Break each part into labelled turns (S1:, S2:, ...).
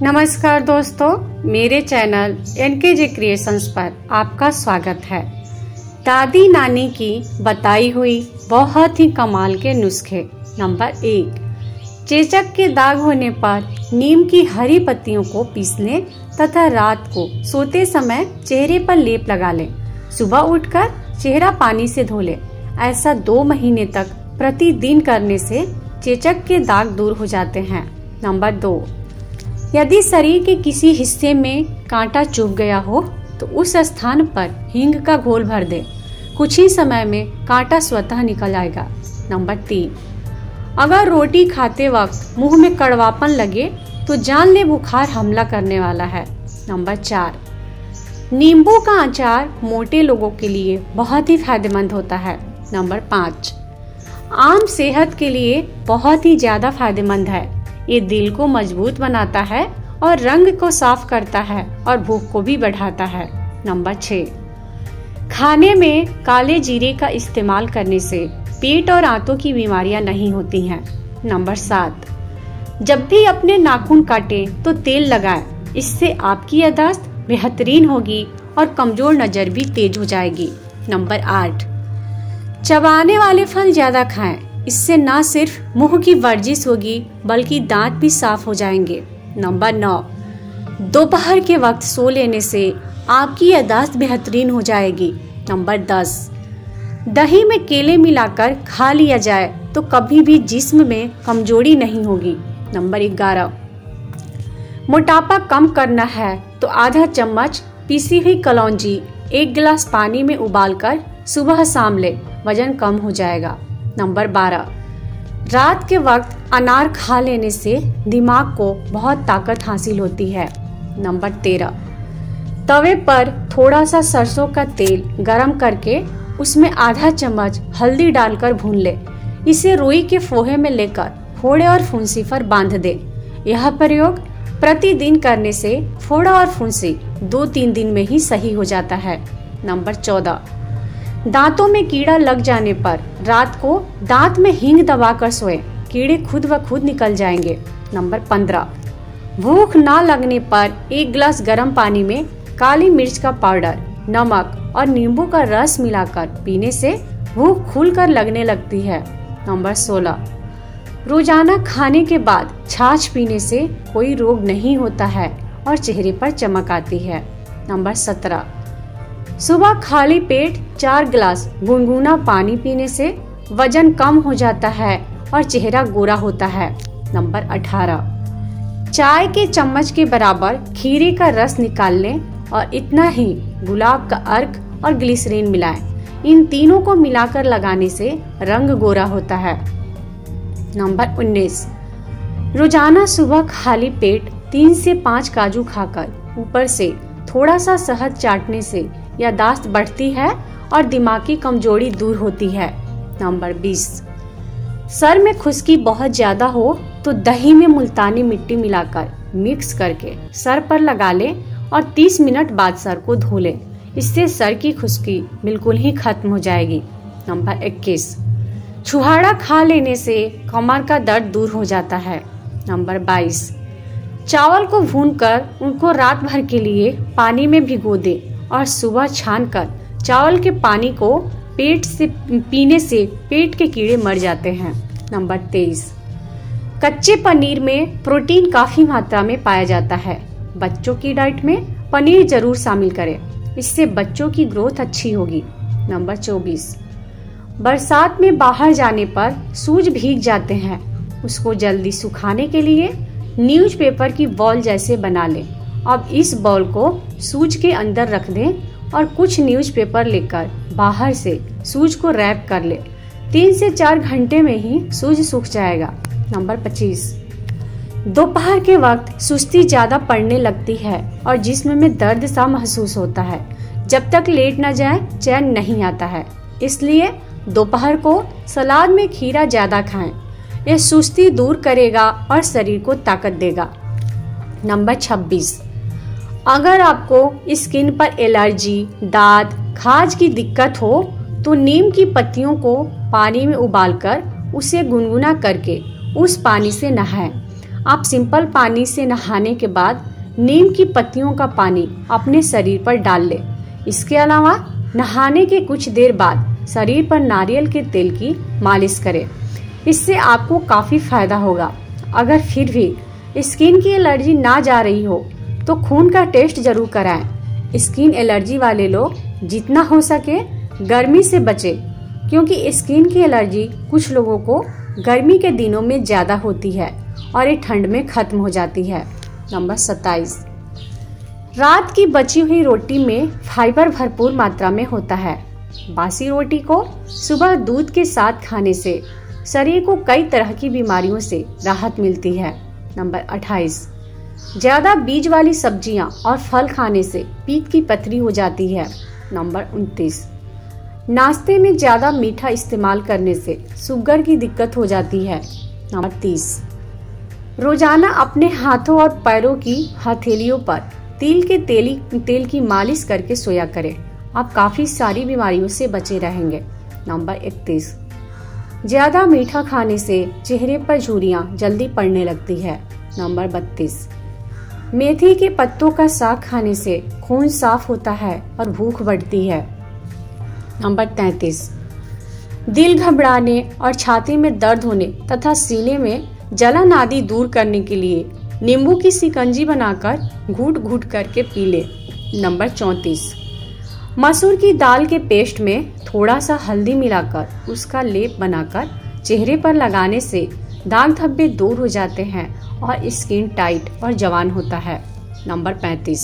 S1: नमस्कार दोस्तों, मेरे चैनल एनकेजे क्रिएशंस पर आपका स्वागत है। दादी नानी की बताई हुई बहुत ही कमाल के नुस्खे। नंबर 1, चेचक के दाग होने पर नीम की हरी पत्तियों को पीसने तथा रात को सोते समय चेहरे पर लेप लगा लें। सुबह उठकर चेहरा पानी से धो लें। ऐसा 2 महीने तक प्रतिदिन करने से चेचक के दाग दूर हो जाते हैं। नंबर 2, यदि शरीर के किसी हिस्से में कांटा चुभ गया हो तो उस स्थान पर हींग का घोल भर दें। कुछ ही समय में कांटा स्वतः निकल आएगा। नंबर 3, अगर रोटी खाते वक्त मुंह में कड़वापन लगे तो जान ले बुखार हमला करने वाला है। नंबर 4, नींबू का अचार मोटे लोगों के लिए बहुत ही फायदेमंद होता है। नंबर 5, आम सेहत के लिए बहुत ही ज्यादा फायदेमंद है। ये दिल को मजबूत बनाता है और रंग को साफ करता है और भूख को भी बढ़ाता है। नंबर 6, खाने में काले जीरे का इस्तेमाल करने से पेट और आंतों की बीमारियां नहीं होती हैं। नंबर 7, जब भी अपने नाखून काटें तो तेल लगाएं। इससे आपकी याददाश्त बेहतरीन होगी और कमजोर नजर भी तेज हो जाएगी। नंबर 8, चबाने वाले फल ज्यादा खाएं। इससे न सिर्फ मुंह की वर्जिश होगी बल्कि दांत भी साफ हो जाएंगे। नंबर 9, दोपहर के वक्त सो लेने से आपकी याददाश्त बेहतरीन हो जाएगी। नंबर 10, दही में केले मिलाकर खा लिया जाए तो कभी भी जिस्म में कमजोरी नहीं होगी। नंबर 11, मोटापा कम करना है तो आधा चम्मच पीसी हुई कलौंजी 1 गिलास पानी में उबालकर सुबह शाम ले, वजन कम हो जाएगा। नंबर 12, रात के वक्त अनार खा लेने से दिमाग को बहुत ताकत हासिल होती है। नंबर 13, तवे पर थोड़ा सा सरसों का तेल गरम करके उसमें आधा चम्मच हल्दी डालकर भून ले। इसे रुई के फोहे में लेकर फोड़े और फुंसी पर बांध दे। यह प्रयोग प्रतिदिन करने से फोड़ा और फुंसी 2-3 दिन में ही सही हो जाता है। नंबर 14, दांतों में कीड़ा लग जाने पर रात को दांत में हींग दबाकर सोएं। कीड़े खुद व खुद निकल जाएंगे। नंबर 15, भूख ना लगने पर 1 गिलास गर्म पानी में काली मिर्च का पाउडर, नमक और नींबू का रस मिलाकर पीने से भूख खुलकर लगने लगती है। नंबर 16, रोजाना खाने के बाद छाछ पीने से कोई रोग नहीं होता है और चेहरे पर चमक आती है। नंबर 17, सुबह खाली पेट 4 गिलास गुनगुना पानी पीने से वजन कम हो जाता है और चेहरा गोरा होता है। नंबर 18, चाय के चम्मच के बराबर खीरे का रस निकाल लें और इतना ही गुलाब का अर्क और ग्लिसरीन मिलाएं। इन तीनों को मिलाकर लगाने से रंग गोरा होता है। नंबर 19, रोजाना सुबह खाली पेट 3 से 5 काजू खाकर ऊपर से थोड़ा सा शहद चाटने से याददाश्त बढ़ती है और दिमागी कमजोरी दूर होती है। नंबर 20, सर में खुश्की बहुत ज्यादा हो तो दही में मुल्तानी मिट्टी मिलाकर मिक्स करके सर पर लगा ले और 30 मिनट बाद सर को धो ले। इससे सर की खुश्की बिल्कुल ही खत्म हो जाएगी। नंबर 21, छुहाड़ा खा लेने से कमर का दर्द दूर हो जाता है। नंबर 22, चावल को भूनकर उनको रात भर के लिए पानी में भिगो दे और सुबह छानकर चावल के पानी को पेट से पीने से पेट के कीड़े मर जाते हैं। नंबर 23, कच्चे पनीर में प्रोटीन काफी मात्रा में पाया जाता है। बच्चों की डाइट में पनीर जरूर शामिल करें, इससे बच्चों की ग्रोथ अच्छी होगी। नंबर 24, बरसात में बाहर जाने पर सूज भीग जाते हैं, उसको जल्दी सुखाने के लिए न्यूज़पेपर की बॉल जैसे बना लें। अब इस बॉल को सूज के अंदर रख दें और कुछ न्यूज़पेपर लेकर बाहर से सूज को रैप कर ले। 3 से 4 घंटे में ही सूज सूख जाएगा। नंबर 25, दोपहर के वक्त सुस्ती ज्यादा पड़ने लगती है और जिस्म में दर्द सा महसूस होता है। जब तक लेट न जाए चैन नहीं आता है, इसलिए दोपहर को सलाद में खीरा ज्यादा खाएं। यह सुस्ती दूर करेगा और शरीर को ताकत देगा। नंबर 26, अगर आपको स्किन पर एलर्जी, दाद, खाज की दिक्कत हो तो नीम की पत्तियों को पानी में उबालकर उसे गुनगुना करके उस पानी से नहाएं। आप सिंपल पानी से नहाने के बाद नीम की पत्तियों का पानी अपने शरीर पर डाल लें। इसके अलावा नहाने के कुछ देर बाद शरीर पर नारियल के तेल की मालिश करें। इससे आपको काफ़ी फायदा होगा। अगर फिर भी स्किन की एलर्जी ना जा रही हो तो खून का टेस्ट जरूर कराएं। स्किन एलर्जी वाले लोग जितना हो सके गर्मी से बचें, क्योंकि स्किन की एलर्जी कुछ लोगों को गर्मी के दिनों में ज़्यादा होती है और ये ठंड में खत्म हो जाती है। नंबर 27, रात की बची हुई रोटी में फाइबर भरपूर मात्रा में होता है। बासी रोटी को सुबह दूध के साथ खाने से शरीर को कई तरह की बीमारियों से राहत मिलती है। नंबर 28, ज्यादा बीज वाली सब्जियां और फल खाने से पीत की पथरी हो जाती है। नंबर 29, नाश्ते में ज्यादा मीठा इस्तेमाल करने से शुगर की दिक्कत हो जाती है। नंबर 30, रोजाना अपने हाथों और पैरों की हथेलियों पर तेल की मालिश करके सोया करें। आप काफी सारी बीमारियों से बचे रहेंगे। नंबर 31, ज्यादा मीठा खाने से चेहरे पर झुर्रियां जल्दी पड़ने लगती है। नंबर 32, मेथी के पत्तों का साग खाने से खून साफ होता है और भूख बढ़ती है। नंबर 33, दिल घबराने और छाती में दर्द होने तथा सीने में जलन आदि दूर करने के लिए नींबू की शिकंजी बनाकर घूट घूट करके पी ले। नंबर 34, मसूर की दाल के पेस्ट में थोड़ा सा हल्दी मिलाकर उसका लेप बनाकर चेहरे पर लगाने से दाग धब्बे दूर हो जाते हैं और स्किन टाइट और जवान होता है। नंबर 35,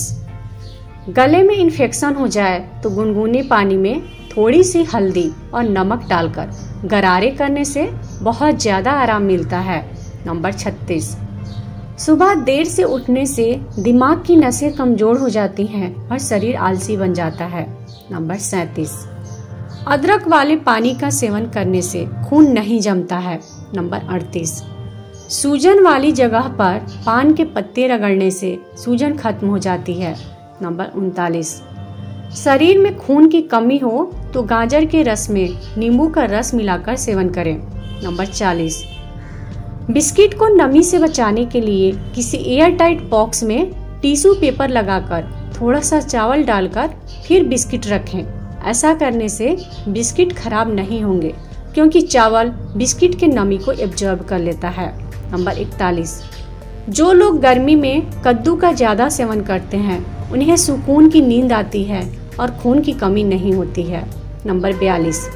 S1: गले में इन्फेक्शन हो जाए तो गुनगुने पानी में थोड़ी सी हल्दी और नमक डालकर गरारे करने से बहुत ज्यादा आराम मिलता है। नंबर 36, सुबह देर से उठने से दिमाग की नसें कमजोर हो जाती हैं और शरीर आलसी बन जाता है। नंबर 37, अदरक वाले पानी का सेवन करने से खून नहीं जमता है। नंबर 38, सूजन वाली जगह पर पान के पत्ते रगड़ने से सूजन खत्म हो जाती है। नंबर 39, शरीर में खून की कमी हो तो गाजर के रस में नींबू का रस मिलाकर सेवन करें। नंबर 40, बिस्किट को नमी से बचाने के लिए किसी एयर टाइट बॉक्स में टिश्यू पेपर लगाकर थोड़ा सा चावल डालकर फिर बिस्किट रखें। ऐसा करने से बिस्किट खराब नहीं होंगे, क्योंकि चावल बिस्किट के नमी को एब्जॉर्ब कर लेता है। नंबर 41, जो लोग गर्मी में कद्दू का ज्यादा सेवन करते हैं उन्हें सुकून की नींद आती है और खून की कमी नहीं होती है। नंबर 42,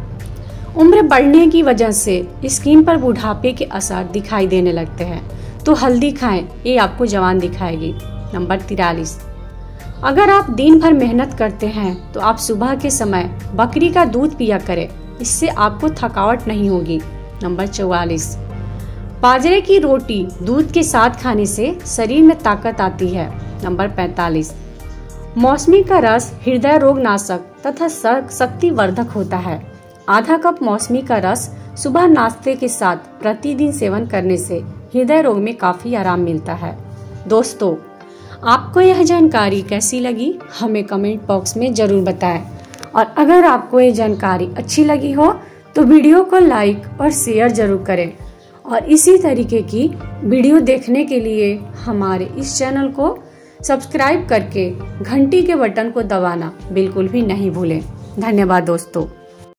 S1: उम्र बढ़ने की वजह से स्किन पर बुढ़ापे के असर दिखाई देने लगते हैं तो हल्दी खाएं, ये आपको जवान दिखाएगी। नंबर 43, अगर आप दिन भर मेहनत करते हैं तो आप सुबह के समय बकरी का दूध पिया करें, इससे आपको थकावट नहीं होगी। नंबर 44, बाजरे की रोटी दूध के साथ खाने से शरीर में ताकत आती है। नंबर 45, मौसमी का रस हृदय रोग नाशक तथा शक्तिवर्धक होता है। आधा कप मौसमी का रस सुबह नाश्ते के साथ प्रतिदिन सेवन करने से हृदय रोग में काफी आराम मिलता है। दोस्तों, आपको यह जानकारी कैसी लगी हमें कमेंट बॉक्स में जरूर बताएं, और अगर आपको ये जानकारी अच्छी लगी हो तो वीडियो को लाइक और शेयर जरूर करें, और इसी तरीके की वीडियो देखने के लिए हमारे इस चैनल को सब्सक्राइब करके घंटी के बटन को दबाना बिल्कुल भी नहीं भूलें। धन्यवाद दोस्तों।